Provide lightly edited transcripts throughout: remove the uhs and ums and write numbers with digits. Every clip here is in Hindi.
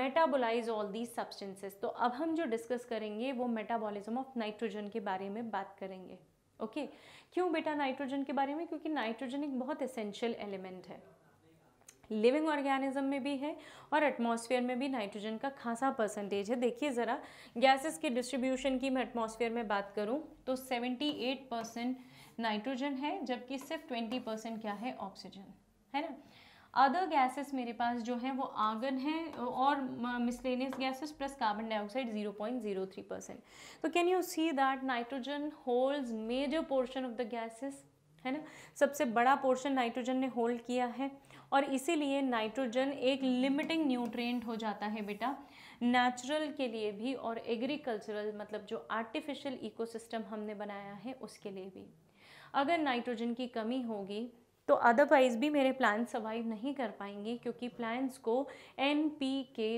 Metabolise all these substances. तो अब हम जो डिस्कस करेंगे वो मेटाबॉलिज्म ऑफ नाइट्रोजन के बारे में बात करेंगे। ओके क्यों बेटा नाइट्रोजन के बारे में? क्योंकि नाइट्रोजन एक बहुत एसेंशियल एलिमेंट है, लिविंग ऑर्गेनिज्म में भी है और एटमॉस्फेयर में भी नाइट्रोजन का खासा परसेंटेज है। देखिए ज़रा गैसेस के डिस्ट्रीब्यूशन की मैं एटमॉस्फेयर में बात करूं तो 78% नाइट्रोजन है, जबकि सिर्फ 20% क्या है? ऑक्सीजन है ना। अदर गैसेस मेरे पास जो है वो आर्गन है और miscellaneous gases plus carbon dioxide 0.03%। तो can you see that nitrogen holds major portion of the gases, है ना। सबसे बड़ा पोर्शन नाइट्रोजन ने होल्ड किया है और इसीलिए नाइट्रोजन एक लिमिटिंग न्यूट्रिएंट हो जाता है बेटा, नेचुरल के लिए भी और एग्रीकल्चरल मतलब जो आर्टिफिशियल इकोसिस्टम हमने बनाया है उसके लिए भी। अगर नाइट्रोजन की कमी होगी तो अदरवाइज भी मेरे प्लांट्स सर्वाइव नहीं कर पाएंगे, क्योंकि प्लांट्स को NPK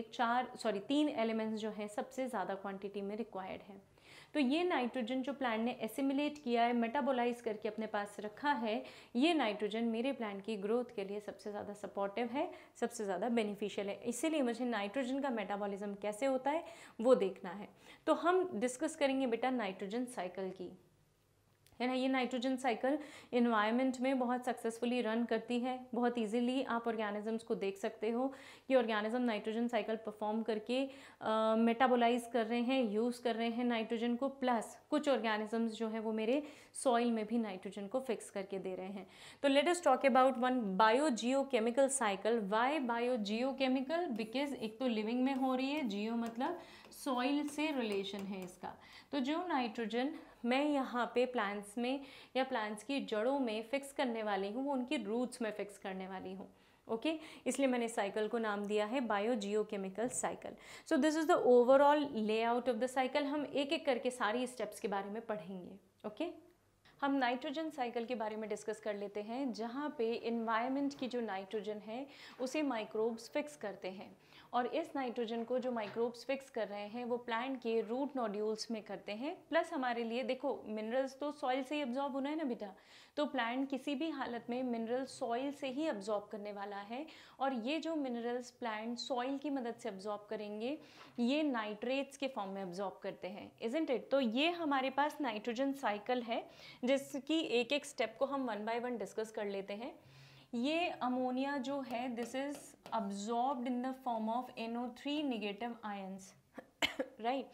3 एलिमेंट्स जो है सबसे ज़्यादा क्वांटिटी में रिक्वायर्ड है। तो ये नाइट्रोजन जो प्लांट ने एसिमिलेट किया है, मेटाबोलाइज करके अपने पास रखा है, ये नाइट्रोजन मेरे प्लांट की ग्रोथ के लिए सबसे ज़्यादा सपोर्टिव है, सबसे ज़्यादा बेनिफिशियल है। इसीलिए मुझे नाइट्रोजन का मेटाबॉलिज्म कैसे होता है वो देखना है। तो हम डिस्कस करेंगे बेटा नाइट्रोजन साइकिल की, है ना। ये नाइट्रोजन साइकिल इन्वायरमेंट में बहुत सक्सेसफुली रन करती है। बहुत इजीली आप ऑर्गेनिजम्स को देख सकते हो कि ऑर्गेनिज्म नाइट्रोजन साइकिल परफॉर्म करके मेटाबोलाइज कर रहे हैं, यूज़ कर रहे हैं नाइट्रोजन को, प्लस कुछ ऑर्गेनिजम्स जो है वो मेरे सॉइल में भी नाइट्रोजन को फिक्स करके दे रहे हैं। तो let us talk about one biogeochemical cycle. Why biogeochemical? Because एक तो लिविंग में हो रही है, जियो मतलब सॉइल से रिलेशन है इसका। तो जो नाइट्रोजन मैं यहाँ पे प्लांट्स में या प्लांट्स की जड़ों में फिक्स करने वाली हूँ वो उनकी रूट्स में फिक्स करने वाली हूँ। ओके इसलिए मैंने साइकिल को नाम दिया है biogeochemical cycle. So this is the overall layout of the cycle. हम एक एक करके सारी स्टेप्स के बारे में पढ़ेंगे। ओके हम नाइट्रोजन साइकिल के बारे में डिस्कस कर लेते हैं, जहाँ पे इन्वायरमेंट की जो नाइट्रोजन है उसे माइक्रोब्स फिक्स करते हैं, और इस नाइट्रोजन को जो माइक्रोब्स फिक्स कर रहे हैं वो प्लांट के रूट नोड्यूल्स में करते हैं। प्लस हमारे लिए देखो मिनरल्स तो सॉइल से ही अब्जॉर्ब होना है ना बेटा, तो प्लांट किसी भी हालत में मिनरल सॉइल से ही अब्जॉर्ब करने वाला है, और ये जो मिनरल्स प्लांट सॉइल की मदद से अब्जॉर्ब करेंगे ये नाइट्रेट्स के फॉर्म में अब्जॉर्ब करते हैं, इजंट इट। तो ये हमारे पास नाइट्रोजन साइकिल है जिसकी एक एक स्टेप को हम 1 बाय 1 डिस्कस कर लेते हैं। ये अमोनिया जो है this is absorbed in the form of NO3 negative ions, right.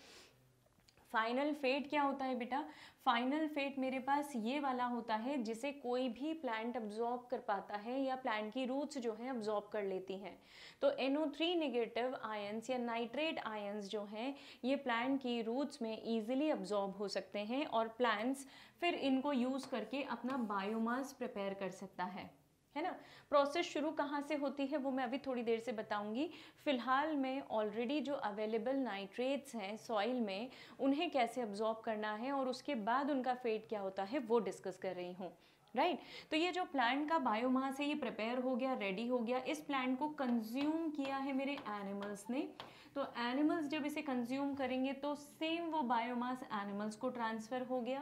Final fate क्या होता है बेटा? फाइनल फेट मेरे पास ये वाला होता है जिसे कोई भी प्लांट अब्जॉर्ब कर पाता है या प्लांट की रूट्स जो है अब्जॉर्ब कर लेती हैं। तो NO3 नेगेटिव आयंस या नाइट्रेट आयंस जो हैं ये प्लांट की रूट्स में इजीली अब्जॉर्ब हो सकते हैं, और प्लांट्स फिर इनको यूज़ करके अपना बायोमास प्रिपेयर कर सकता है ना। प्रोसेस शुरू कहाँ से होती है वो मैं अभी थोड़ी देर से बताऊंगी। फिलहाल मैं ऑलरेडी जो अवेलेबल नाइट्रेट्स हैं सॉइल में उन्हें कैसे अब्जॉर्ब करना है और उसके बाद उनका फेट क्या होता है वो डिस्कस कर रही हूँ, राइट। तो ये जो प्लांट का बायोमास है ये प्रिपेयर हो गया, रेडी हो गया। इस प्लांट को कंज्यूम किया है मेरे एनिमल्स ने, तो एनिमल्स जब इसे कंज्यूम करेंगे तो सेम वो बायोमास एनिमल्स को ट्रांसफर हो गया,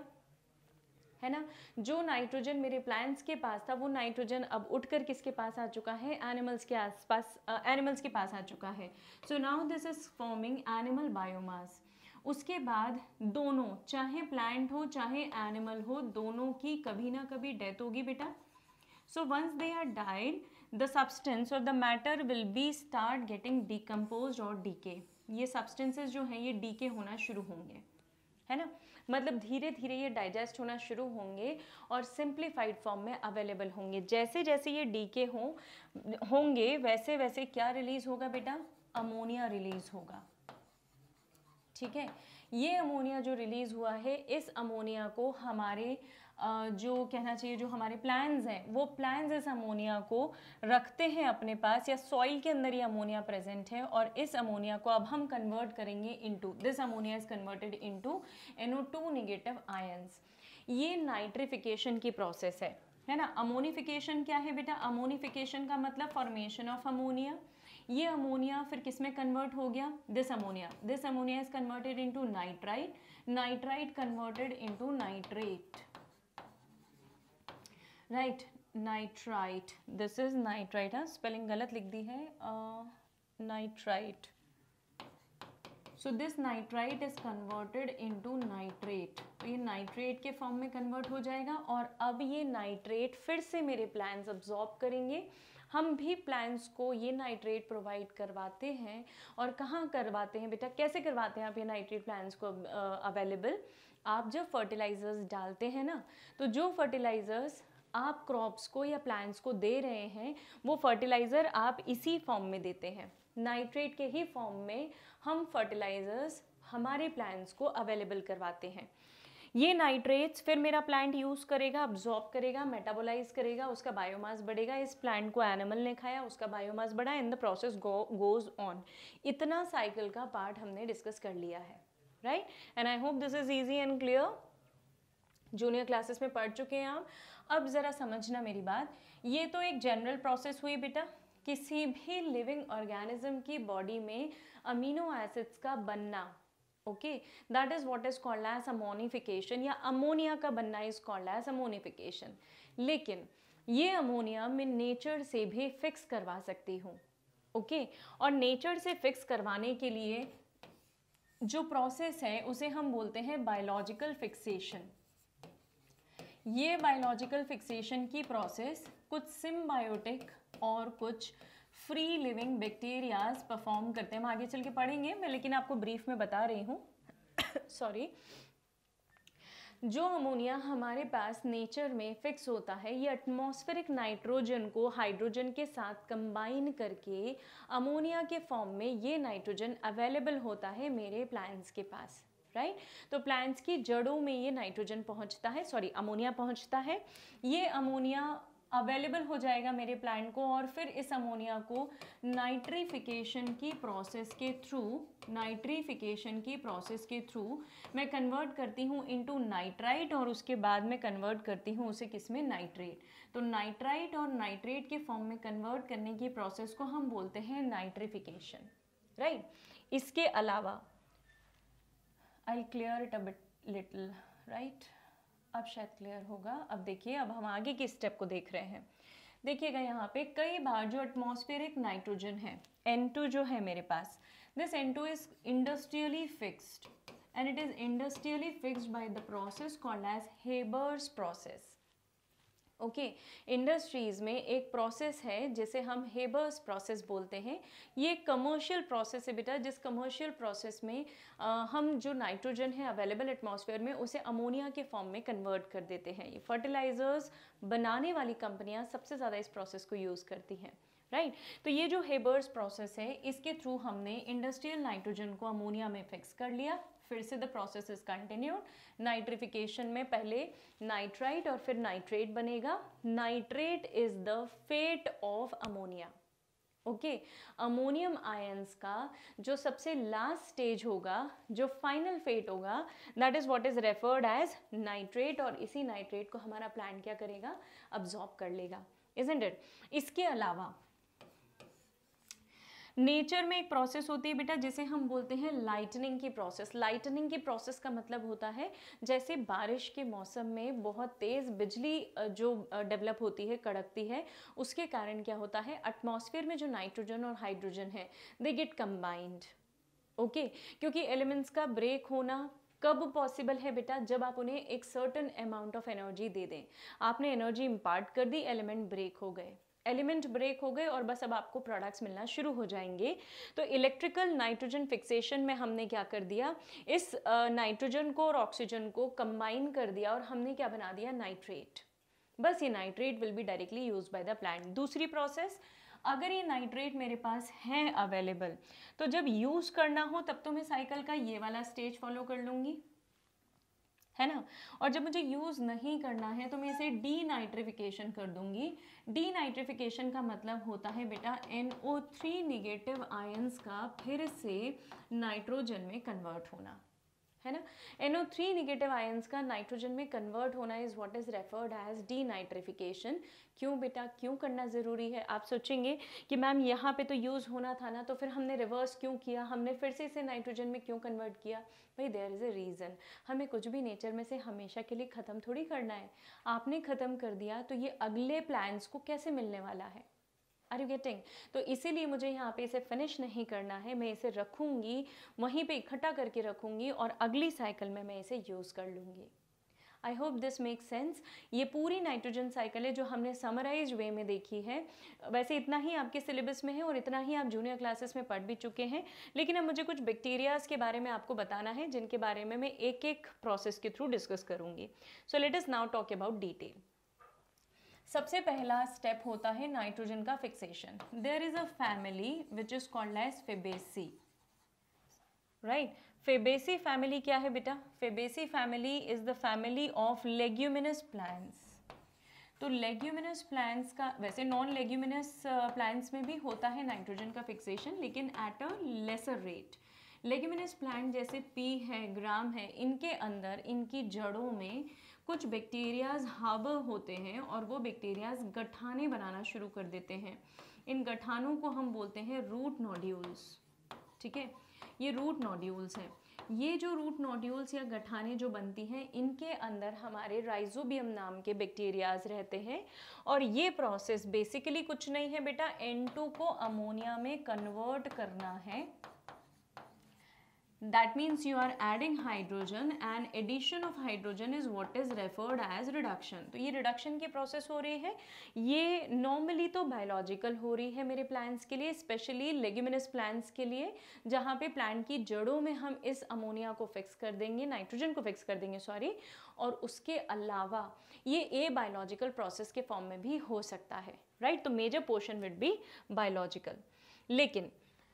है ना। जो नाइट्रोजन मेरे प्लांट्स के पास था वो नाइट्रोजन अब उठकर किसके पास आ चुका है? एनिमल्स के आसपास, एनिमल्स के पास आ चुका है। So now this is forming animal biomass. उसके बाद दोनों, चाहे प्लांट हो चाहे एनिमल हो, दोनों की कभी ना कभी डेथ होगी बेटा। So once they are died the substance और the matter will be start getting decompose और डीके। ये सब्सटेंसेस जो हैं ये डीके होना शुरू होंगे, है ना। मतलब धीरे धीरे ये डाइजेस्ट होना शुरू होंगे और सिंप्लीफाइड फॉर्म में अवेलेबल होंगे। जैसे जैसे ये डीके होंगे वैसे वैसे क्या रिलीज होगा बेटा? अमोनिया रिलीज होगा, ठीक है। ये अमोनिया जो रिलीज हुआ है इस अमोनिया को हमारे जो कहना चाहिए जो हमारे प्लांट्स हैं वो प्लांट्स इस अमोनिया को रखते हैं अपने पास, या सॉइल के अंदर ये अमोनिया प्रेजेंट है, और इस अमोनिया को अब हम कन्वर्ट करेंगे into, this ammonia is converted into NO2 negative ions. ये नाइट्रिफिकेशन की प्रोसेस है ना। अमोनिफिकेशन क्या है बेटा? अमोनिफिकेशन का मतलब फॉर्मेशन ऑफ अमोनिया। ये अमोनिया फिर किस में कन्वर्ट हो गया? This ammonia is converted into nitrite, nitrite converted into nitrate, right, nitrite. This is nitrite, हाँ स्पेलिंग गलत लिख दी है, nitrite, so this nitrite is converted into nitrate, तो ये नाइट्रेट के फॉर्म में कन्वर्ट हो जाएगा और अब ये नाइट्रेट फिर से मेरे प्लांट्स अब्जॉर्ब करेंगे। हम भी प्लांट्स को ये नाइट्रेट प्रोवाइड करवाते हैं, और कहाँ करवाते हैं बेटा, कैसे करवाते हैं आप ये नाइट्रेट प्लांट्स को अवेलेबल? आप जब फर्टिलाइजर्स डालते हैं ना, तो जो फर्टिलाइजर्स आप क्रॉप्स को या प्लांट्स को दे रहे हैं वो फर्टिलाइज़र आप इसी फॉर्म में देते हैं, नाइट्रेट के ही फॉर्म में हम फर्टिलाइजर्स हमारे प्लांट्स को अवेलेबल करवाते हैं। ये नाइट्रेट्स फिर मेरा प्लांट यूज़ करेगा, अब्जॉर्ब करेगा, मेटाबोलाइज करेगा, उसका बायोमास बढ़ेगा। इस प्लांट को एनिमल ने खाया, उसका बायोमास बढ़ा, in the process goes on. इतना साइकिल का पार्ट हमने डिस्कस कर लिया है, right? And I hope this is easy and clear. Junior classes में पढ़ चुके हैं आप। अब ज़रा समझना मेरी बात, ये तो एक जनरल प्रोसेस हुई बेटा, किसी भी लिविंग ऑर्गेनिज्म की बॉडी में अमीनो एसिड्स का बनना, okay, that is what is called as ammonification, या अमोनिया का बनना इज कॉल्ड एज अमोनिफिकेशन। लेकिन ये अमोनिया मैं नेचर से भी फिक्स करवा सकती हूँ, ओके, और नेचर से फिक्स करवाने के लिए जो प्रोसेस है उसे हम बोलते हैं बायोलॉजिकल फिक्सेशन। ये बायोलॉजिकल फिक्सेशन की प्रोसेस कुछ सिम्बायोटिक और कुछ फ्री लिविंग बैक्टीरियाज परफॉर्म करते हैं। हम आगे चल के पढ़ेंगे, मैं लेकिन आपको ब्रीफ में बता रही हूँ सॉरी। जो अमोनिया हमारे पास नेचर में फिक्स होता है, ये एटमॉस्फेरिक नाइट्रोजन को हाइड्रोजन के साथ कंबाइन करके अमोनिया के फॉर्म में ये नाइट्रोजन अवेलेबल होता है मेरे प्लांट्स के पास, राइट? तो प्लांट्स की जड़ों में ये नाइट्रोजन पहुंचता है, सॉरी अमोनिया पहुंचता है। ये अमोनिया अवेलेबल हो जाएगा मेरे प्लांट को, और फिर इस अमोनिया को नाइट्रिफिकेशन की प्रोसेस के थ्रू मैं कन्वर्ट करती हूँ इनटू नाइट्राइट, और उसके बाद में कन्वर्ट करती हूँ उसे किस में, नाइट्रेट। तो नाइट्राइट और नाइट्रेट के फॉर्म में कन्वर्ट करने की प्रोसेस को हम बोलते हैं नाइट्रिफिकेशन, राइट? इसके अलावा I clear it a bit little, right? अब शायद क्लियर होगा। अब देखिए, अब हम आगे के स्टेप को देख रहे हैं। देखिएगा यहाँ पे कई बार जो एटमॉस्फेरिक नाइट्रोजन है N2 जो है मेरे पास, this N2 is industrially fixed and it is industrially fixed by the process called as Haber's process, okay. Industries में एक प्रोसेस है जिसे हम हेबर्स प्रोसेस बोलते हैं। ये कमर्शियल प्रोसेस है बेटा, जिस कमर्शियल प्रोसेस में हम जो नाइट्रोजन है अवेलेबल एटमॉस्फेयर में उसे अमोनिया के फॉर्म में कन्वर्ट कर देते हैं। ये फर्टिलाइजर्स बनाने वाली कंपनियां सबसे ज़्यादा इस प्रोसेस को यूज़ करती हैं, राइट? तो ये जो हेबर्स प्रोसेस है, इसके थ्रू हमने इंडस्ट्रियल नाइट्रोजन को अमोनिया में फिक्स कर लिया। फिर से the process is continued. Nitrification में पहले नाइट्राइट और फिर नाइट्रेट बनेगा। Nitrate is the fate of ammonia, okay. Ammonium ions का जो सबसे लास्ट स्टेज होगा, जो फाइनल फेट होगा, that is what is referred as nitrate, और इसी नाइट्रेट को हमारा प्लांट क्या करेगा, अब्सॉर्ब कर लेगा, इजंट इट? इसके अलावा नेचर में एक प्रोसेस होती है बेटा जिसे हम बोलते हैं लाइटनिंग की प्रोसेस। लाइटनिंग की प्रोसेस का मतलब होता है जैसे बारिश के मौसम में बहुत तेज़ बिजली जो डेवलप होती है, कड़कती है, उसके कारण क्या होता है, एटमॉस्फेयर में जो नाइट्रोजन और हाइड्रोजन है दे गेट कंबाइंड, ओके। क्योंकि एलिमेंट्स का ब्रेक होना कब पॉसिबल है बेटा, जब आप उन्हें एक सर्टेन अमाउंट ऑफ एनर्जी दे दें। आपने एनर्जी इम्पार्ट कर दी, एलिमेंट ब्रेक हो गए, एलिमेंट ब्रेक हो गए और बस अब आपको प्रोडक्ट्स मिलना शुरू हो जाएंगे। तो इलेक्ट्रिकल नाइट्रोजन फिक्सेशन में हमने क्या कर दिया, इस नाइट्रोजन को और ऑक्सीजन को कंबाइन कर दिया और हमने क्या बना दिया, नाइट्रेट। बस ये nitrate will be directly used by the plant. दूसरी प्रोसेस, अगर ये नाइट्रेट मेरे पास है अवेलेबल, तो जब यूज़ करना हो तब तो मैं साइकिल का ये वाला स्टेज फॉलो कर लूँगी, है ना। और जब मुझे यूज़ नहीं करना है तो मैं इसे डीनाइट्रिफिकेशन कर दूंगी। डीनाइट्रिफिकेशन का मतलब होता है बेटा NO3 निगेटिव आयंस का फिर से नाइट्रोजन में कन्वर्ट होना, है ना। NO3 निगेटिव आयंस का नाइट्रोजन में कन्वर्ट होना is what is referred as denitrification. क्यों बेटा, क्यों करना ज़रूरी है? आप सोचेंगे कि मैम यहाँ पे तो यूज़ होना था ना, तो फिर हमने रिवर्स क्यों किया, हमने फिर से इसे नाइट्रोजन में क्यों कन्वर्ट किया? भाई देयर इज़ अ रीज़न। हमें कुछ भी नेचर में से हमेशा के लिए ख़त्म थोड़ी करना है। आपने ख़त्म कर दिया तो ये अगले प्लांट्स को कैसे मिलने वाला है? Are you getting? तो इसीलिए मुझे यहाँ पे इसे फिनिश नहीं करना है, मैं इसे रखूँगी, वहीं पे इकट्ठा करके रखूँगी और अगली साइकिल में मैं इसे यूज़ कर लूँगी। I hope this make sense. ये पूरी नाइट्रोजन साइकिल है जो हमने समराइज वे में देखी है। वैसे इतना ही आपके सिलेबस में है और इतना ही आप जूनियर क्लासेस में पढ़ भी चुके हैं, लेकिन अब मुझे कुछ बैक्टीरियाज के बारे में आपको बताना है जिनके बारे में मैं एक एक प्रोसेस के थ्रू डिस्कस करूँगी। So let us now talk about detail. सबसे पहला स्टेप होता है नाइट्रोजन का fixation. There is a family which is called as Fabaceae, right? Fabaceae family क्या है बेटा? Fabaceae family is the family of leguminous plants. तो लेग्यूमिनस प्लांट्स का, वैसे नॉन लेग्यूमिनस प्लांट्स में भी होता है नाइट्रोजन का फिक्सेशन, लेकिन at a lesser rate. Leguminous plant जैसे पी है, ग्राम है, इनके अंदर इनकी जड़ों में कुछ बैक्टीरियाज हार्बर होते हैं और वो बैक्टीरियाज गठाने बनाना शुरू कर देते हैं। इन गठानों को हम बोलते हैं रूट नोड्यूल्स, ठीक है? ये रूट नोड्यूल्स हैं। ये जो रूट नोड्यूल्स या गठाने जो बनती हैं, इनके अंदर हमारे राइजोबियम नाम के बैक्टीरियाज रहते हैं और ये प्रोसेस बेसिकली कुछ नहीं है बेटा, N2 को अमोनिया में कन्वर्ट करना है। That means you are adding hydrogen and addition of hydrogen is what is referred as reduction. तो ये reduction की प्रोसेस हो रही है। ये नॉर्मली तो बायोलॉजिकल हो रही है मेरे प्लांट्स के लिए, स्पेशली लेग्यूमिनस प्लांट्स के लिए, जहाँ पे प्लांट की जड़ों में हम इस अमोनिया को फिक्स कर देंगे, नाइट्रोजन को फिक्स कर देंगे सॉरी, और उसके अलावा ये ए बायोलॉजिकल प्रोसेस के फॉर्म में भी हो सकता है, राइट? तो major portion would be biological. लेकिन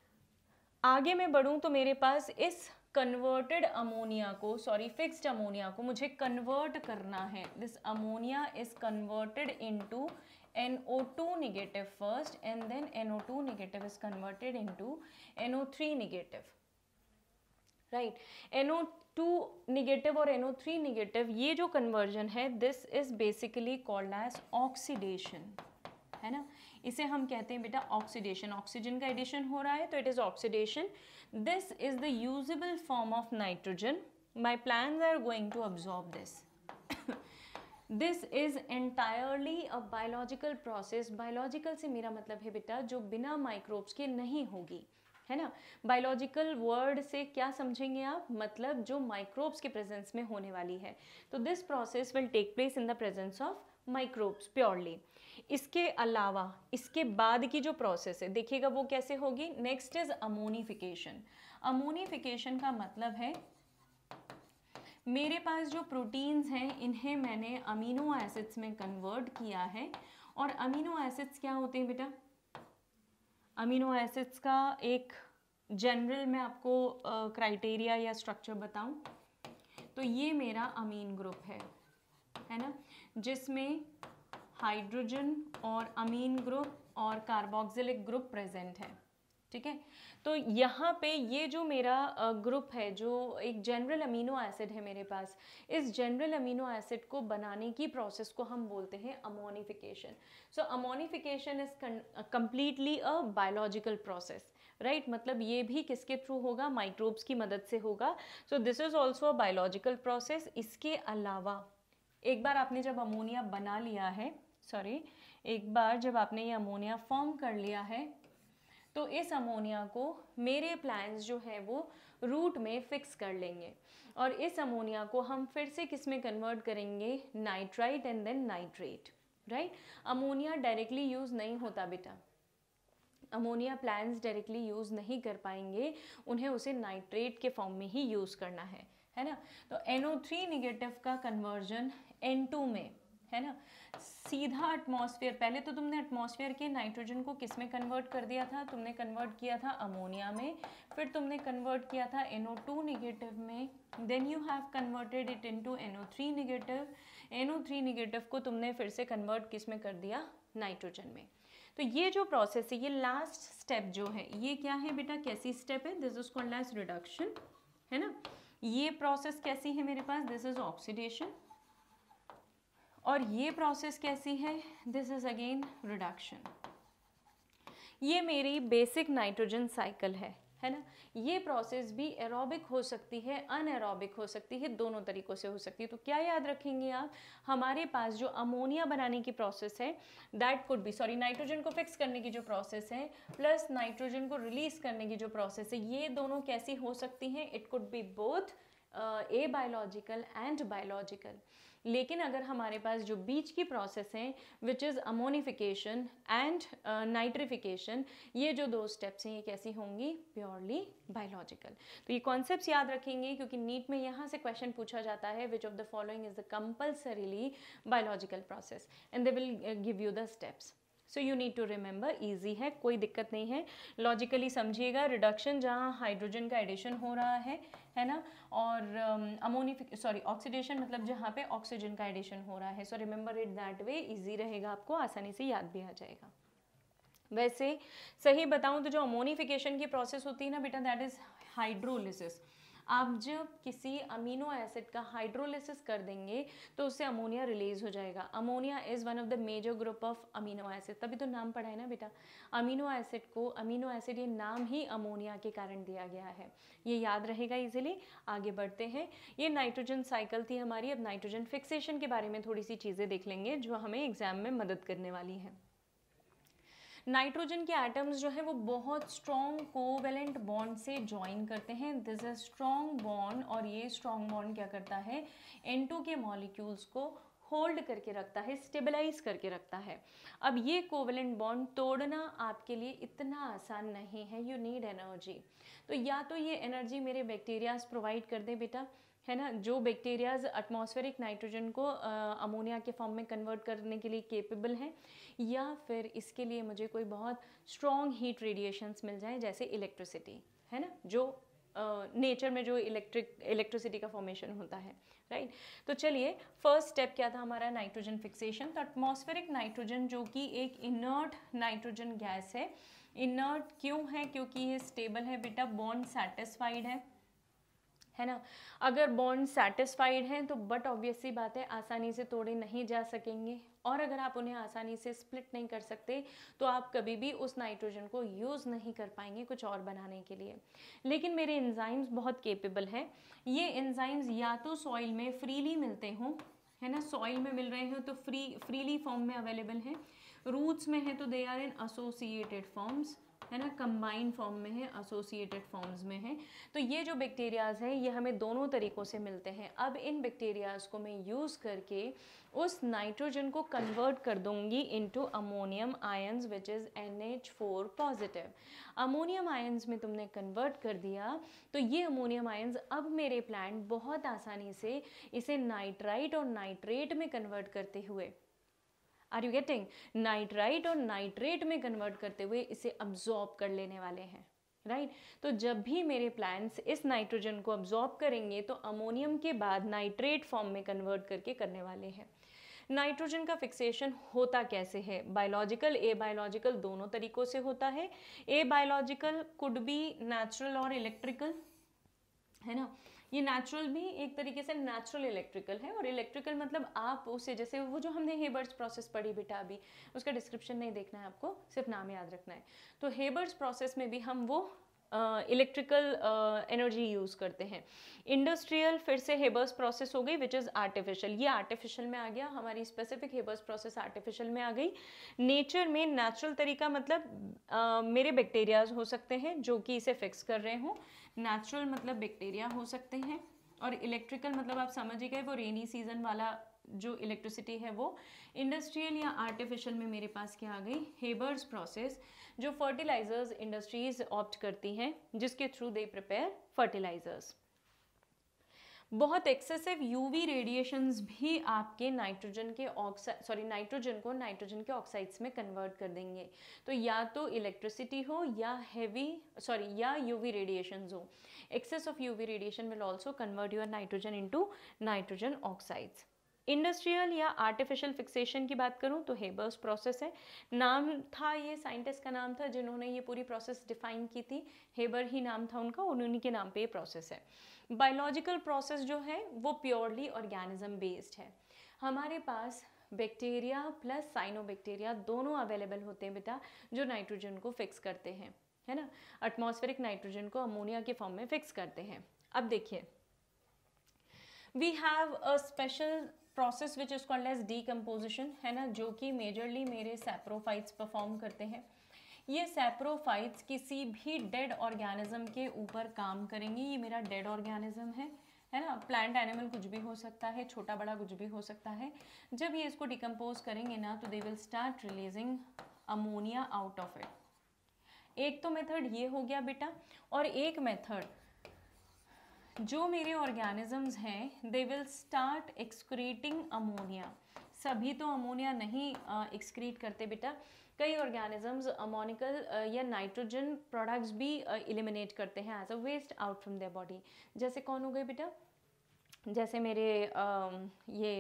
आगे मैं बढ़ूं तो मेरे पास इस कन्वर्टेड अमोनिया को, सॉरी फिक्स्ड अमोनिया को मुझे कन्वर्ट करना है। This ammonia is converted into NO2 negative first and then NO2 negative is converted into NO3 negative, right? NO2 negative और NO3 negative ये जो कन्वर्जन है, this is basically called as oxidation, है ना? इसे हम कहते हैं बेटा ऑक्सीडेशन। ऑक्सीजन का एडिशन हो रहा है तो it is oxidation. This is the usable form of nitrogen. My plants are going to absorb this. This is entirely a biological process. Biological से मेरा मतलब है बेटा जो बिना माइक्रोब्स के नहीं होगी, है ना? बायोलॉजिकल वर्ड से क्या समझेंगे आप? मतलब जो माइक्रोब्स के प्रेजेंस में होने वाली है। तो this process will take place in the presence of microbes purely. इसके अलावा इसके बाद की जो प्रोसेस है देखिएगा वो कैसे होगी। Next is ammonification. अमोनिफिकेशन का मतलब है मेरे पास जो प्रोटीन्स हैं इन्हें मैंने अमीनो एसिड्स में कन्वर्ट किया है। और अमीनो एसिड्स क्या होते हैं बेटा? अमीनो एसिड्स का एक जनरल मैं आपको क्राइटेरिया या स्ट्रक्चर बताऊं तो ये मेरा अमीन ग्रुप है ना, जिसमें हाइड्रोजन और अमीन ग्रुप और कार्बोक्सिलिक ग्रुप प्रेजेंट है, ठीक है? तो यहाँ पे ये जो मेरा ग्रुप है, जो एक जनरल अमीनो एसिड है मेरे पास, इस जनरल अमीनो एसिड को बनाने की प्रोसेस को हम बोलते हैं ammonification. So ammonification is completely a biological process, right? मतलब ये भी किसके थ्रू होगा? माइक्रोब्स की मदद से होगा। So this is also a biological process. इसके अलावा एक बार आपने जब अमोनिया बना लिया है, एक बार जब आपने ये अमोनिया फॉर्म कर लिया है तो इस अमोनिया को मेरे प्लांट्स जो है वो रूट में फिक्स कर लेंगे और इस अमोनिया को हम फिर से किस में कन्वर्ट करेंगे? Nitrite and then nitrate, right? Ammonia directly use नहीं होता बेटा, अमोनिया प्लांट्स डायरेक्टली यूज़ नहीं कर पाएंगे, उन्हें उसे नाइट्रेट के फॉर्म में ही यूज़ करना है ना? तो NO3 निगेटिव का कन्वर्जन N2 में, है ना, सीधा एटमॉस्फेयर, पहले तो तुमने एटमॉस्फेयर के नाइट्रोजन को किस में कन्वर्ट कर दिया था? तुमने कन्वर्ट किया था अमोनिया में, फिर तुमने कन्वर्ट किया था NO2 निगेटिव में, then you have converted it into NO3 negative. NO3 negative को तुमने फिर से कन्वर्ट किस में कर दिया? नाइट्रोजन में। तो ये जो प्रोसेस है, ये लास्ट स्टेप जो है, ये क्या है बेटा? कैसी स्टेप है? This is called as reduction, है ना? ये प्रोसेस कैसी है मेरे पास? This is oxidation. और ये प्रोसेस कैसी है? This is again reduction. ये मेरी बेसिक नाइट्रोजन साइकिल है है ना। ये प्रोसेस भी एरोबिक हो सकती है, अनएरोबिक हो सकती है, दोनों तरीक़ों से हो सकती है। तो क्या याद रखेंगे आप, हमारे पास जो अमोनिया बनाने की प्रोसेस है that could be, sorry nitrogen को फिक्स करने की जो प्रोसेस है प्लस नाइट्रोजन को रिलीज करने की जो प्रोसेस है, ये दोनों कैसी हो सकती हैं, it could be both a biological and biological. लेकिन अगर हमारे पास जो बीच की प्रोसेस है which is ammonification and nitrification, ये जो दो स्टेप्स हैं ये कैसी होंगी, प्योरली बायोलॉजिकल। तो ये कॉन्सेप्ट्स याद रखेंगे क्योंकि नीट में यहाँ से क्वेश्चन पूछा जाता है which of the following is the compulsorily biological process and they will give you the steps. So you need to remember, easy है, कोई दिक्कत नहीं है, लॉजिकली समझिएगा। रिडक्शन जहाँ हाइड्रोजन का एडिशन हो रहा है ना, और ऑक्सीडेशन मतलब जहाँ पे ऑक्सीजन का एडिशन हो रहा है। So remember it that way, easy रहेगा, आपको आसानी से याद भी आ जाएगा। वैसे सही बताऊँ तो जो अमोनिफिकेशन की प्रोसेस होती है ना बेटा, दैट इज़ हाइड्रोलिसिस। आप जब किसी अमीनो एसिड का हाइड्रोलिसिस कर देंगे तो उससे अमोनिया रिलीज हो जाएगा। Ammonia is one of the major group of amino acid, तभी तो नाम पढ़ा है ना बेटा। अमीनो एसिड को अमीनो एसिड ये नाम ही अमोनिया के कारण दिया गया है, ये याद रहेगा इजीली। आगे बढ़ते हैं, ये नाइट्रोजन साइकिल थी हमारी। अब नाइट्रोजन फिक्सेशन के बारे में थोड़ी सी चीज़ें देख लेंगे जो हमें एग्जाम में मदद करने वाली हैं। नाइट्रोजन के एटम्स जो है वो बहुत स्ट्रॉन्ग कोवेलेंट बॉन्ड से ज्वाइन करते हैं, दिस इज स्ट्रॉन्ग बॉन्ड, और ये स्ट्रॉन्ग बॉन्ड क्या करता है, N2 के मॉलिक्यूल्स को होल्ड करके रखता है, स्टेबलाइज करके रखता है। अब ये कोवेलेंट बॉन्ड तोड़ना आपके लिए इतना आसान नहीं है, यू नीड एनर्जी। तो या तो ये एनर्जी मेरे बैक्टीरियाज प्रोवाइड कर दें बेटा, है ना, जो बैक्टीरियाज एटमॉस्फेरिक नाइट्रोजन को अमोनिया के फॉर्म में कन्वर्ट करने के लिए केपेबल हैं, या फिर इसके लिए मुझे कोई बहुत स्ट्रॉन्ग हीट रेडिएशंस मिल जाए जैसे इलेक्ट्रिसिटी, है ना, जो नेचर में जो इलेक्ट्रिसिटी का फॉर्मेशन होता है, राइट। तो चलिए, फर्स्ट स्टेप क्या था हमारा, नाइट्रोजन फिक्सेशन। तो एटमॉस्फेरिक नाइट्रोजन जो कि एक इनर्ट नाइट्रोजन गैस है, इनर्ट क्यों है, क्योंकि ये स्टेबल है बेटा, बॉन्ड सेटिस्फाइड है ना। अगर बॉन्ड सेटिस्फाइड हैं तो बट ऑब्वियस सी बात है आसानी से तोड़े नहीं जा सकेंगे, और अगर आप उन्हें आसानी से स्प्लिट नहीं कर सकते तो आप कभी भी उस नाइट्रोजन को यूज़ नहीं कर पाएंगे कुछ और बनाने के लिए। लेकिन मेरे एंजाइम्स बहुत केपेबल हैं, ये एंजाइम्स या तो सॉइल में फ्रीली मिलते हों, है ना, सॉइल में मिल रहे हो तो फ्रीली फॉर्म में अवेलेबल हैं, रूट्स में है तो they are in associated forms, है ना, कंबाइन फॉर्म में है, एसोसिएटेड फॉर्म्स में है। तो ये जो बैक्टीरियाज हैं ये हमें दोनों तरीक़ों से मिलते हैं। अब इन बैक्टीरियाज को मैं यूज़ करके उस नाइट्रोजन को कन्वर्ट कर दूंगी into ammonium ions which is NH4 positive. Ammonium ions में तुमने कन्वर्ट कर दिया तो ये अमोनियम आयंस अब मेरे प्लांट बहुत आसानी से इसे नाइट्राइट और नाइट्रेट में कन्वर्ट करते हुए, आर यू गेटिंग, नाइट्राइट और नाइट्रेट में कन्वर्ट करते हुए इसे अब्जॉर्ब कर लेने वाले हैं, राइट। तो जब भी मेरे प्लांट्स इस नाइट्रोजन को अब्जॉर्ब करेंगे तो अमोनियम के बाद नाइट्रेट फॉर्म में कन्वर्ट करके करने वाले हैं। नाइट्रोजन का फिक्सेशन होता कैसे है, बायोलॉजिकल, ए बायोलॉजिकल, दोनों तरीक़ों से होता है। A biological could be natural और इलेक्ट्रिकल, है ना, ये नेचुरल भी एक तरीके से नेचुरल इलेक्ट्रिकल है, और इलेक्ट्रिकल मतलब आप उसे, जैसे वो जो हमने हेबर्स प्रोसेस पढ़ी बेटा अभी, उसका डिस्क्रिप्शन नहीं देखना है आपको, सिर्फ नाम याद रखना है। तो हेबर्स प्रोसेस में भी हम वो इलेक्ट्रिकल एनर्जी यूज़ करते हैं। इंडस्ट्रियल फिर से हेबर्स प्रोसेस हो गई विच इज़ आर्टिफिशियल, ये आर्टिफिशियल में आ गया, हमारी स्पेसिफिक हेबर्स प्रोसेस आर्टिफिशियल में आ गई। नेचर में नेचुरल तरीका मतलब मेरे बैक्टीरियाज हो सकते हैं जो कि इसे फिक्स कर रहे हों, नेचुरल मतलब बैक्टीरिया हो सकते हैं, और इलेक्ट्रिकल मतलब आप समझ ही गए वो रेनी सीजन वाला जो इलेक्ट्रिसिटी है वो। इंडस्ट्रियल या आर्टिफिशियल में मेरे पास क्या आ गई, हेबर्स प्रोसेस, जो फर्टिलाइजर्स इंडस्ट्रीज ऑप्ट करती हैं जिसके थ्रू दे प्रिपेयर फर्टिलाइजर्स। बहुत एक्सेसिव यूवी रेडिएशंस भी आपके नाइट्रोजन को नाइट्रोजन के ऑक्साइड्स में कन्वर्ट कर देंगे। तो या तो इलेक्ट्रिसिटी हो या यूवी रेडिएशंस हो। Excess of UV radiation will also convert your nitrogen into nitrogen oxides. Industrial या आर्टिफिशियल फिक्सेशन की बात करूं तो हेबर्स प्रोसेस है, नाम था, ये साइंटिस्ट का नाम था जिन्होंने ये पूरी प्रोसेस डिफाइन की थी, हेबर ही नाम था उनका, उन्हीं के नाम पे ये प्रोसेस है। बायोलॉजिकल प्रोसेस जो है वो प्योरली ऑर्गेनिज्म बेस्ड है। हमारे पास बैक्टीरिया प्लस साइनोबैक्टीरिया दोनों अवेलेबल होते हैं बेटा जो नाइट्रोजन को फिक्स करते हैं। है ना, एटमॉस्फेरिक नाइट्रोजन को अमोनिया के फॉर्म में फिक्स करते हैं। अब देखिए, we have a special process which is called as decomposition, है ना, जो कि मेजरली मेरे सैप्रोफाइट्स परफॉर्म करते हैं। ये सैप्रोफाइट्स किसी भी डेड ऑर्गेनिज्म के ऊपर काम करेंगे। ये मेरा डेड ऑर्गेनिज्म है ना, प्लांट एनिमल कुछ भी हो सकता है, छोटा बड़ा कुछ भी हो सकता है। जब ये इसको डिकम्पोज करेंगे ना तो they will start releasing ammonia out of it. एक तो मेथड ये हो गया बेटा, और एक मेथड जो मेरे ऑर्गेनिजम्स हैं they will start excreting ammonia. सभी तो अमोनिया नहीं एक्सक्रीट करते बेटा, कई ऑर्गेनिजम्स अमोनिकल या नाइट्रोजन प्रोडक्ट्स भी एलिमिनेट करते हैं as a waste out from their body. जैसे कौन हो गए बेटा, जैसे मेरे ये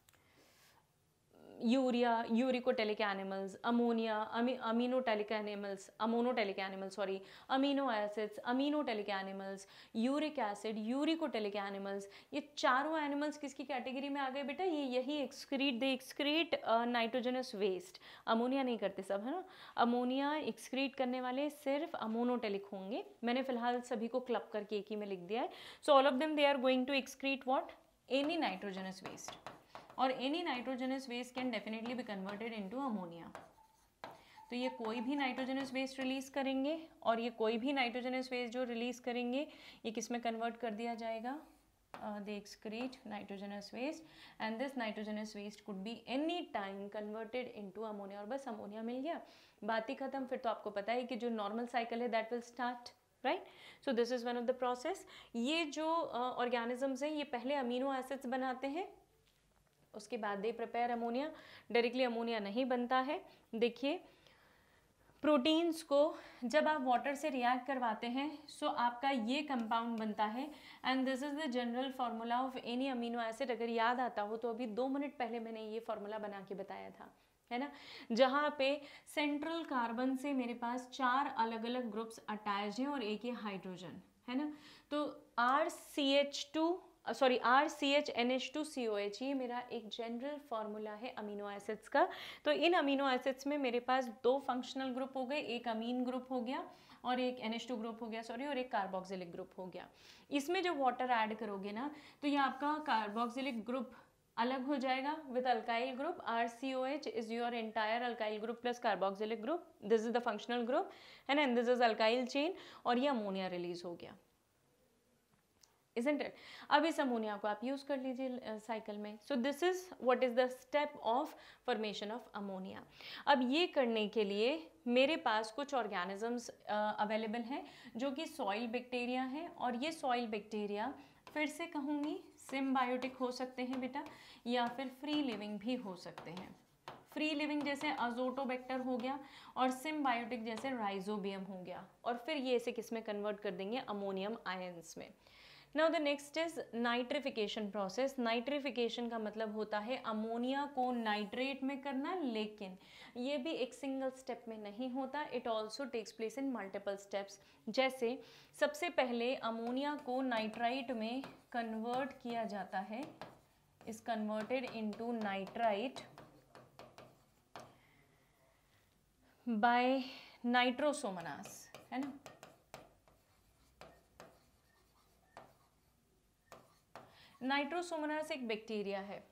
urea, uricotelic animals, ammonia, aminotelic animals, amino acids, aminotelic animals, uric acid, uricotelic animals, ये चारों एनिमल्स किसकी कैटेगरी में आ गए बेटा, ये यही they excrete nitrogenous waste. Ammonia नहीं करते सब, है ना, अमोनिया एक्सक्रीट करने वाले सिर्फ अमोनोटेलिक होंगे। मैंने फिलहाल सभी को क्लब करके एक ही में लिख दिया है। So all of them they are going to excrete what, any nitrogenous waste, और any nitrogenous waste can definitely be converted into ammonia. तो ये कोई भी नाइट्रोजनस वेस्ट रिलीज करेंगे, और ये कोई भी नाइट्रोजनस वेस्ट जो रिलीज करेंगे ये किस में कन्वर्ट कर दिया जाएगा, they excrete nitrogenous waste, and this nitrogenous waste could be any time converted into ammonia, और बस अमोनिया मिल गया, बात ही खत्म। फिर तो आपको पता है कि जो नॉर्मल साइकिल है that will start, right. So this is one of the process. ये जो ऑर्गेनिजम्स हैं ये पहले अमीनो एसिड्स बनाते हैं, उसके बाद they prepare ammonia. Directly ammonia नहीं बनता है। देखिए, प्रोटीन्स को जब आप वाटर से रिएक्ट करवाते हैं सो आपका ये कंपाउंड बनता है, and this is the general formula of any amino acid. अगर याद आता हो तो अभी 2 मिनट पहले मैंने ये फार्मूला बना के बताया था, है ना, जहाँ पे सेंट्रल कार्बन से मेरे पास 4 अलग अलग ग्रुप्स अटैच हैं और एक ये हाइड्रोजन, है ना। तो RCHNH2COH ये मेरा एक जनरल फार्मूला है अमीनो एसिड्स का। तो इन अमीनो एसिड्स में मेरे पास 2 फंक्शनल ग्रुप हो गए, एक अमीन ग्रुप हो गया और एक NH2 ग्रुप हो गया, और एक कार्बोक्सिलिक ग्रुप हो गया। इसमें जब वाटर ऐड करोगे ना तो ये आपका कार्बोक्सिलिक ग्रुप अलग हो जाएगा with alkyl group. RCOH is your entire alkyl group plus carboxylic group, this is the functional group, है ना, and this is alkyl chain, और ये अमोनिया रिलीज हो गया, isn't it? अब इस अमोनिया को आप यूज कर लीजिए साइकिल में। So this is what is the step of formation of ammonia. अब ये करने के लिए मेरे पास कुछ ऑर्गेनिजम्स अवेलेबल हैं जो कि सॉइल बैक्टीरिया हैं, और ये सॉइल बैक्टीरिया फिर से कहूँगी सिम्बायोटिक हो सकते हैं बेटा, या फिर फ्री लिविंग भी हो सकते हैं। फ्री लिविंग जैसे अजोटोबैक्टर हो गया, और सिम्बायोटिक जैसे राइजोबियम हो गया, और फिर ये इसे किस में कन्वर्ट कर देंगे, अमोनियम आयंस में। Now the next is nitrification process. Nitrification का मतलब होता है अमोनिया को नाइट्रेट में करना, लेकिन ये भी एक सिंगल स्टेप में नहीं होता, it also takes place in multiple steps. जैसे सबसे पहले अमोनिया को नाइट्राइट में कन्वर्ट किया जाता है, is converted into nitrite by Nitrosomonas, है ना। नाइट्रोसोमनास एक बैक्टीरिया है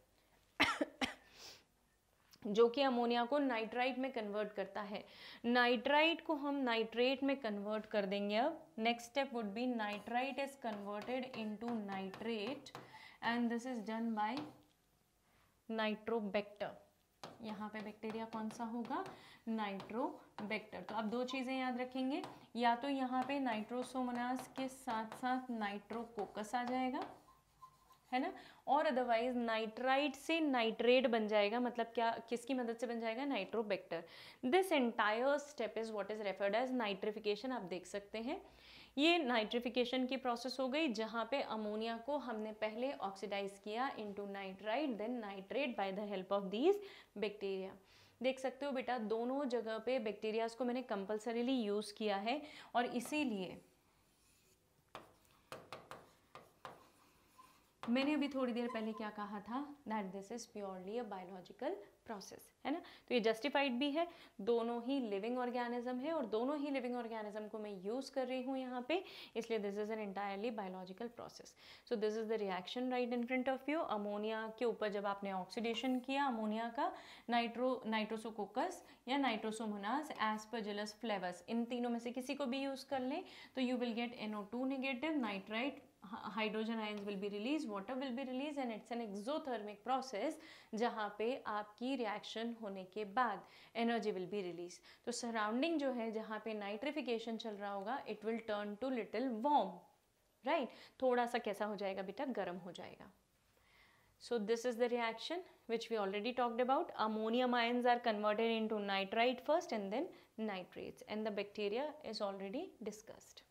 जो कि अमोनिया को नाइट्राइट में कन्वर्ट करता है। नाइट्राइट को हम नाइट्रेट में कन्वर्ट कर देंगे। अब next step would be nitrite is converted into nitrate, and this is done by Nitrobacter. यहाँ पे बैक्टीरिया कौन सा होगा, नाइट्रोबैक्टर। तो आप 2 चीज़ें याद रखेंगे, या तो यहाँ पे नाइट्रोसोमनास के साथ साथ नाइट्रोकोकस आ जाएगा, है ना, और अदरवाइज नाइट्राइट से नाइट्रेट बन जाएगा। मतलब क्या, किसकी मदद से बन जाएगा, Nitrobacter. This entire step is what is referred as nitrification. आप देख सकते हैं ये नाइट्रिफिकेशन की प्रोसेस हो गई, जहाँ पे अमोनिया को हमने पहले ऑक्सीडाइज किया into nitrite then nitrate by the help of these bacteria. देख सकते हो बेटा, दोनों जगह पे बैक्टीरियाज को मैंने कंपल्सरीली यूज किया है, और इसीलिए मैंने अभी थोड़ी देर पहले क्या कहा था, that this is purely a biological process, है ना। तो ये जस्टिफाइड भी है, दोनों ही लिविंग ऑर्गेनिज्म है और दोनों ही लिविंग ऑर्गेनिज्म को मैं यूज़ कर रही हूँ यहाँ पे, इसलिए this is an entirely biological process. So this is the reaction right in front of you. Ammonia के ऊपर जब आपने ऑक्सीडेशन किया अमोनिया का, नाइट्रोसोकोकस या नाइट्रोसोमोनास, एस्परजिलस फ्लेवस, इन तीनों में से किसी को भी यूज़ कर लें तो you will get NO2 negative, nitrite, hydrogen ions will be release, water will be release, and it's an exothermic process जहाँ पे आपकी रिएक्शन होने के बाद एनर्जी विल बी रिलीज। तो सराउंडिंग जो है जहाँ पे नाइट्रिफिकेशन चल रहा होगा, it will turn to little warm, right, थोड़ा सा कैसा हो जाएगा बेटा, गर्म हो जाएगा। So this is the reaction which we already talked about. Ammonium ions are converted into nitrite first and then nitrates, and the bacteria is already discussed.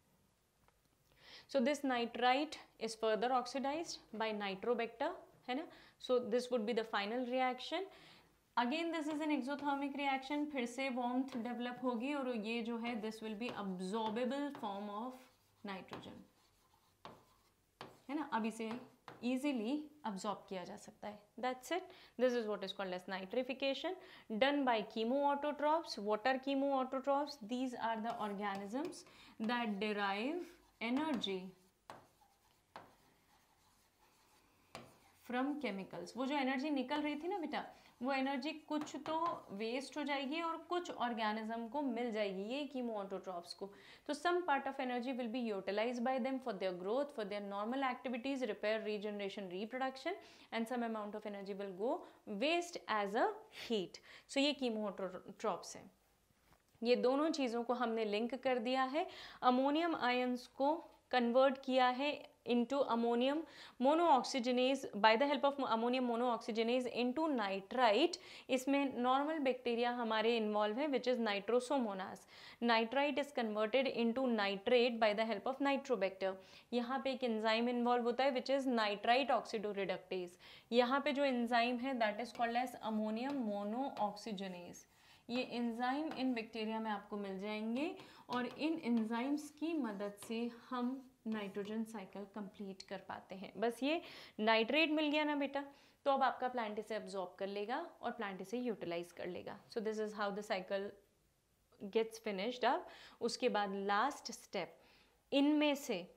So this nitrite is further oxidized by nitrobacter, है ना. So this would be the final reaction. Again this is an exothermic reaction, फिर से warmth develop होगी और ये जो है this will be absorbable form of nitrogen, है ना. अब इसे easily absorb किया जा सकता है. That's it. This is what is called as nitrification, done by chemoautotrophs. What are chemoautotrophs? These are the organisms that derive energy from chemicals. वो जो एनर्जी निकल रही थी ना बेटा, वो एनर्जी कुछ तो वेस्ट हो जाएगी और कुछ ऑर्गेनिज्म को मिल जाएगी, ये कीमोऑटोट्रॉप्स को. तो some part of energy will be utilized by them for their growth, for their normal activities, repair, regeneration, reproduction, and some amount of energy will go waste as a heat. सो ये कीमोऑटोट्रॉप्स हैं. ये दोनों चीज़ों को हमने लिंक कर दिया है. अमोनियम आयंस को कन्वर्ट किया है into ammonium monooxygenase by the help of ammonium monooxygenase into nitrite. इसमें normal bacteria हमारे involve है which is nitrosomonas. Nitrite is converted into nitrate by the help of nitrobacter. यहाँ पे एक enzyme involve होता है which is nitrite oxidoreductase. यहाँ पे जो enzyme है that is called as ammonium monooxygenase. ये एंजाइम इन बैक्टीरिया में आपको मिल जाएंगे और इन एंजाइम्स की मदद से हम नाइट्रोजन साइकिल कंप्लीट कर पाते हैं. बस ये नाइट्रेट मिल गया ना बेटा, तो अब आपका प्लांट इसे अब्जॉर्ब कर लेगा और प्लांट इसे यूटिलाइज कर लेगा. So this is how the cycle gets finished up. उसके बाद लास्ट स्टेप, इनमें से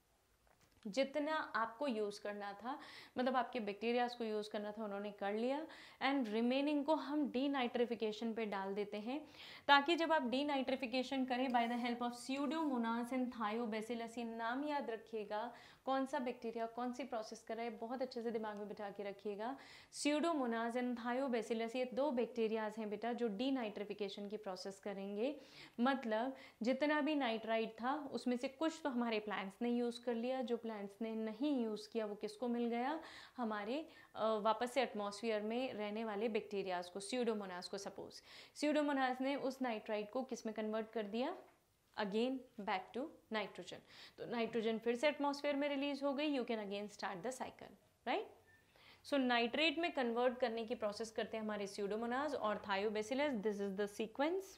जितना आपको यूज़ करना था, मतलब आपके बैक्टीरियाज को यूज़ करना था, उन्होंने कर लिया. एंड रिमेनिंग को हम डीनाइट्रिफिकेशन पे डाल देते हैं, ताकि जब आप डीनाइट्रिफिकेशन करें by the help of Pseudomonas and Thiobacillus, ये नाम याद रखिएगा, कौन सा बैक्टीरिया कौन सी प्रोसेस कर रहा है, बहुत अच्छे से दिमाग में बिठा के रखिएगा. स्यूडोमोनास एंड थायोबैसिलस ये दो बैक्टीरियाज हैं बेटा जो डीनाइट्रिफिकेशन की प्रोसेस करेंगे. मतलब जितना भी नाइट्राइट था उसमें से कुछ तो हमारे प्लांट्स ने यूज़ कर लिया, जो प्लांट्स ने नहीं यूज़ किया वो किसको मिल गया, हमारे वापस से एटमॉस्फेयर में रहने वाले बैक्टीरियाज को, स्यूडोमोनास को. सपोज स्यूडोमोनास ने उस नाइट्राइट को किस में कन्वर्ट कर दिया, अगेन बैक टू नाइट्रोजन. तो नाइट्रोजन फिर से एटमॉस्फेयर में रिलीज हो गई. You can again start the cycle, right. So nitrate में कन्वर्ट करने की प्रोसेस करते हैं हमारे स्यूडोमोनास और Thiobacillus. This is the sequence.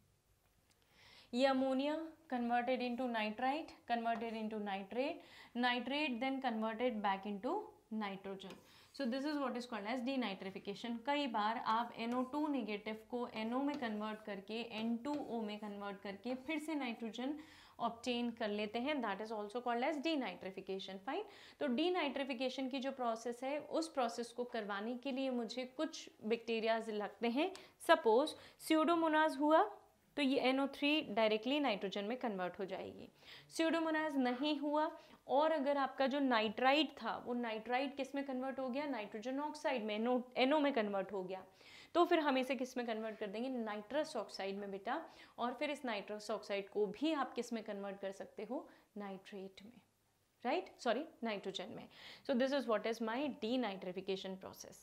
ये ammonia converted into nitrite, converted into nitrate, nitrate then converted back into nitrogen. So this is what is called as denitrification. कई बार आप NO2 नेगेटिव को NO में कन्वर्ट करके N2O में कन्वर्ट करके फिर से नाइट्रोजन ऑब्टेन कर लेते हैं. That is also called as denitrification. Fine. तो डीनाइट्रिफिकेशन की जो प्रोसेस है, उस प्रोसेस को करवाने के लिए मुझे कुछ बैक्टीरियाज लगते हैं. सपोज स्यूडोमोनास हुआ तो ये NO3 डायरेक्टली नाइट्रोजन में कन्वर्ट हो जाएगी. स्यूडोमोनास नहीं हुआ और अगर आपका जो नाइट्राइट था वो नाइट्राइट किस में कन्वर्ट हो गया, नाइट्रोजन ऑक्साइड में, NO में कन्वर्ट हो गया, तो फिर हम इसे किस में कन्वर्ट कर देंगे, नाइट्रस ऑक्साइड में बेटा. और फिर इस नाइट्रस ऑक्साइड को भी आप किस में कन्वर्ट कर सकते हो, नाइट्रेट में, राइट, सॉरी नाइट्रोजन में. So this is what is my denitrification process.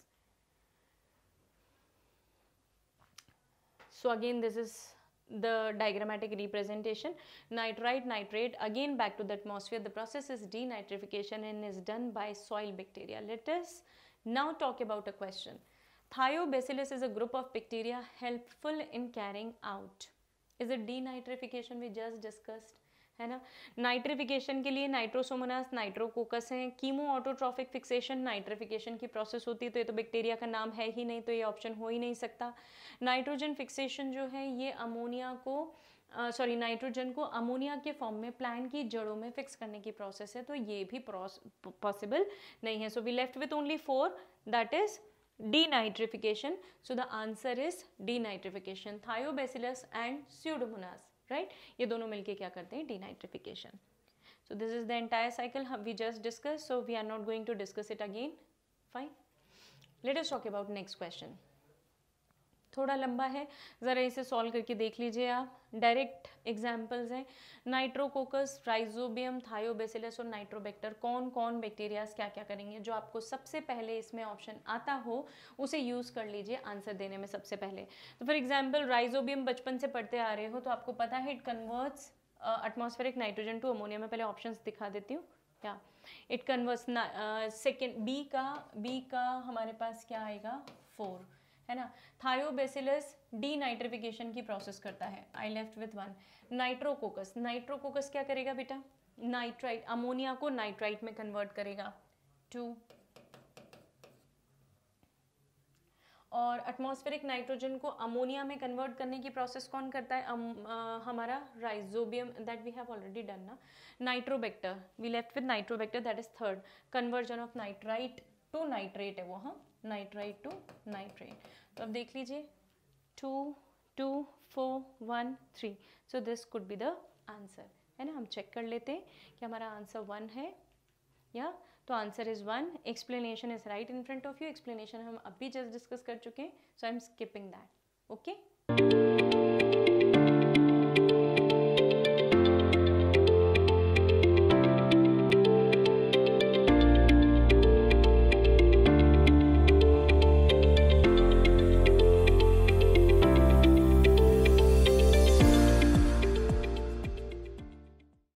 So again this is the diagrammatic representation. Nitrite, nitrate, again back to the atmosphere. The process is denitrification and is done by soil bacteria. Let us now talk about a question. Thiobacillus is a group of bacteria helpful in carrying out. Is it denitrification we just discussed? है ना। नाइट्रिफिकेशन के लिए नाइट्रोसोमोनास, नाइट्रोकोकस हैं। कीमो ऑटोट्रॉफिक फिक्सेशन नाइट्रिफिकेशन की प्रोसेस होती है, तो ये तो बैक्टीरिया का नाम है ही नहीं, तो ये ऑप्शन हो ही नहीं सकता। नाइट्रोजन फिक्सेशन जो है ये अमोनिया को नाइट्रोजन को अमोनिया के फॉर्म में प्लांट की जड़ों में फिक्स करने की प्रोसेस है, तो ये भी पॉसिबल नहीं है। So we left with only 4, that is denitrification. So the answer is denitrification. Thiobacillus and Pseudomonas, right, ये दोनों मिलके क्या करते हैं, denitrification. So this is the entire cycle we just discussed, so we are not going to discuss it again. Fine. Let us talk about next question. थोड़ा लंबा है, ज़रा इसे सॉल्व करके देख लीजिए आप. डायरेक्ट एग्जाम्पल्स हैं. नाइट्रोकोकस, राइजोबियम, थायोबैसिलस और नाइट्रोबैक्टर. कौन कौन बैक्टीरियाज क्या क्या करेंगे, जो आपको सबसे पहले इसमें ऑप्शन आता हो उसे यूज़ कर लीजिए आंसर देने में सबसे पहले. तो फॉर एग्जाम्पल राइजोबियम बचपन से पढ़ते आ रहे हो तो आपको पता है it converts atmospheric nitrogen to ammonia. में पहले ऑप्शंस दिखा देती हूँ. क्या इट कन्वर्ट्स, सेकेंड बी का हमारे पास क्या आएगा, 4, है ना. थायोबैसिलस डीनाइट्रिफिकेशन की प्रोसेस करता है. I left with 1. Nitrococcus, Nitrococcus क्या करेगा बेटा, नाइट्राइट, अमोनिया को नाइट्राइट में कन्वर्ट करेगा. 2. और एटमॉस्फेरिक नाइट्रोजन को अमोनिया में कन्वर्ट करने की प्रोसेस कौन करता है, हमारा Rhizobium, that we have already done ना. Nitrobacter, we left with Nitrobacter, that is 3rd. Conversion of nitrite to nitrate है वो, हाँ, नाइट्राइट टू नाइट्रेट. तो अब देख लीजिए 2, 2, 4, 1, 3. So this could be the answer, है ना. हम चेक कर लेते हैं कि हमारा आंसर 1 है या. तो answer is 1. Explanation is right in front of you. Explanation हम अभी जस्ट डिस्कस कर चुके हैं, so I am skipping that. Okay.